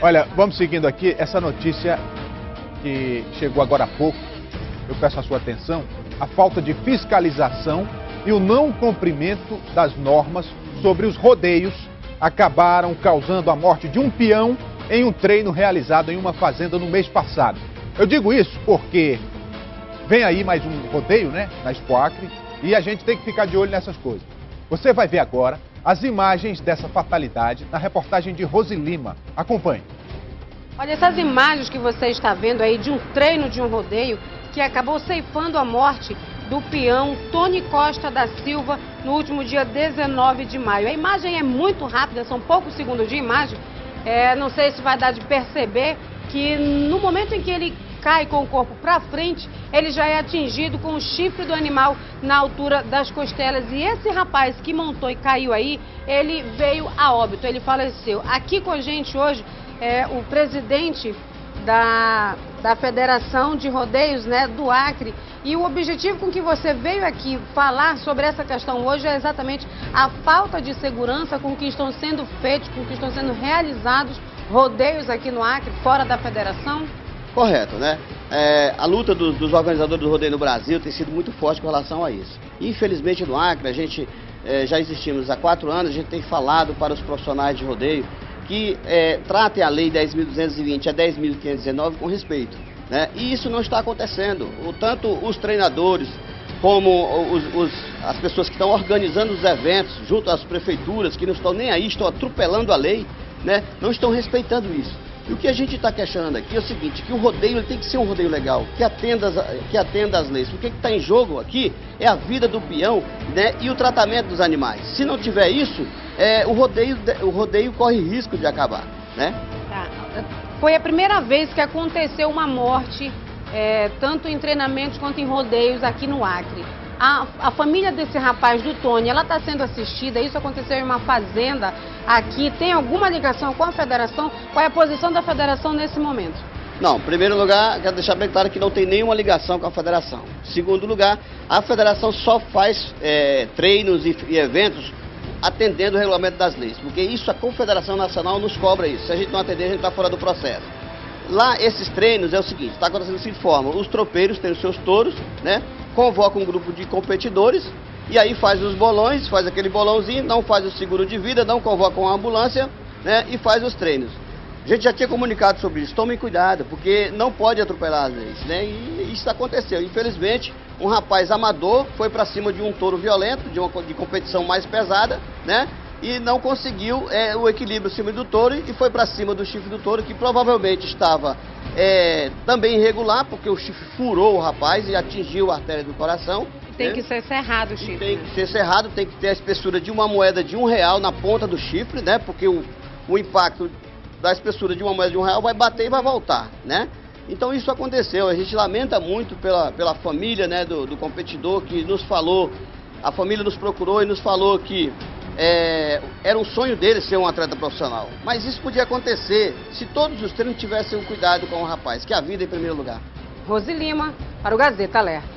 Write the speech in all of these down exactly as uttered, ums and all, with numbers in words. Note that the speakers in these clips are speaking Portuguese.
Olha, vamos seguindo aqui essa notícia que chegou agora há pouco. Eu peço a sua atenção. A falta de fiscalização e o não cumprimento das normas sobre os rodeios acabaram causando a morte de um peão em um treino realizado em uma fazenda no mês passado. Eu digo isso porque vem aí mais um rodeio, né, na Expo Acre, e a gente tem que ficar de olho nessas coisas. Você vai ver agora as imagens dessa fatalidade na reportagem de Rose Lima. Acompanhe. Olha, essas imagens que você está vendo aí de um treino de um rodeio que acabou ceifando a morte do peão Tony Costa da Silva no último dia dezenove de maio. A imagem é muito rápida, são poucos segundos de imagem. É, não sei se vai dar de perceber que no momento em que ele cai com o corpo para frente, ele já é atingido com o chifre do animal na altura das costelas. E esse rapaz que montou e caiu aí, ele veio a óbito, ele faleceu. Aqui com a gente hoje é o presidente da, da Federação de Rodeios, né, do Acre. E o objetivo com que você veio aqui falar sobre essa questão hoje é exatamente a falta de segurança com que estão sendo feitos, com que estão sendo realizados rodeios aqui no Acre, fora da federação. Correto, né? É, a luta do, dos organizadores do rodeio no Brasil tem sido muito forte com relação a isso. Infelizmente no Acre, a gente é, já existimos há quatro anos, a gente tem falado para os profissionais de rodeio que é, tratem a lei dez mil duzentos e vinte a dez mil quinhentos e dezenove com respeito, né? E isso não está acontecendo. O, tanto os treinadores como os, os, as pessoas que estão organizando os eventos, junto às prefeituras, que não estão nem aí, estão atropelando a lei, né? Não estão respeitando isso. E o que a gente está questionando aqui é o seguinte, que o rodeio ele tem que ser um rodeio legal, que atenda as, que atenda às leis. O que está em jogo aqui é a vida do peão, né, e o tratamento dos animais. Se não tiver isso, é, o, rodeio, o rodeio corre risco de acabar, né? Tá. Foi a primeira vez que aconteceu uma morte, é, tanto em treinamentos quanto em rodeios aqui no Acre. A, a família desse rapaz, do Tony, ela está sendo assistida, isso aconteceu em uma fazenda aqui, tem alguma ligação com a federação? Qual é a posição da federação nesse momento? Não, em primeiro lugar, quero deixar bem claro que não tem nenhuma ligação com a federação. Em segundo lugar, a federação só faz é, treinos e, e eventos atendendo o regulamento das leis, porque isso a Confederação Nacional nos cobra isso. Se a gente não atender, a gente está fora do processo. Lá, esses treinos é o seguinte, está acontecendo da seguinte forma, os tropeiros têm os seus touros, né? Convoca um grupo de competidores e aí faz os bolões, faz aquele bolãozinho, não faz o seguro de vida, não convoca uma ambulância, né, e faz os treinos. A gente já tinha comunicado sobre isso, tomem cuidado, porque não pode atropelar as leis, né, e isso aconteceu. Infelizmente, um rapaz amador foi para cima de um touro violento, de uma de competição mais pesada, né, e não conseguiu é, o equilíbrio acima do touro e foi para cima do chifre do touro, que provavelmente estava é, também irregular, porque o chifre furou o rapaz e atingiu a artéria do coração. Tem né? que ser cerrado o chifre. E tem que ser cerrado, tem que ter a espessura de uma moeda de um real na ponta do chifre, né? Porque o, o impacto da espessura de uma moeda de um real vai bater e vai voltar, né? Então isso aconteceu, a gente lamenta muito pela, pela família, né, do, do competidor que nos falou, a família nos procurou e nos falou que É, era um sonho dele ser um atleta profissional. Mas isso podia acontecer se todos os treinos tivessem um cuidado com o rapaz, que é a vida em primeiro lugar. Rose Lima, para o Gazeta Alerta.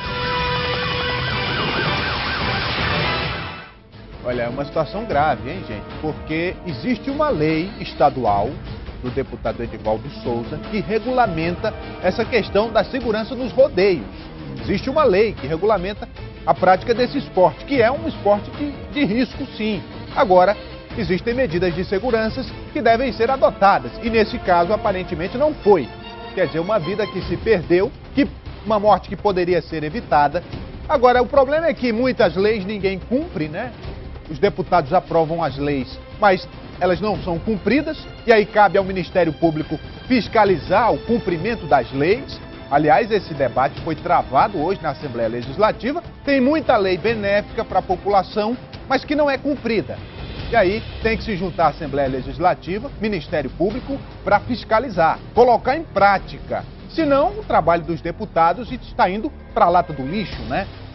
Olha, é uma situação grave, hein, gente? Porque existe uma lei estadual do deputado Edivaldo Souza que regulamenta essa questão da segurança nos rodeios. Existe uma lei que regulamenta a prática desse esporte, que é um esporte de, de risco, sim. Agora, existem medidas de segurança que devem ser adotadas, e nesse caso, aparentemente, não foi. Quer dizer, uma vida que se perdeu, que, uma morte que poderia ser evitada. Agora, o problema é que muitas leis ninguém cumpre, né? Os deputados aprovam as leis, mas elas não são cumpridas, e aí cabe ao Ministério Público fiscalizar o cumprimento das leis. Aliás, esse debate foi travado hoje na Assembleia Legislativa. Tem muita lei benéfica para a população, mas que não é cumprida. E aí tem que se juntar a Assembleia Legislativa, Ministério Público, para fiscalizar, colocar em prática. Senão, o trabalho dos deputados está indo para a lata do lixo, né?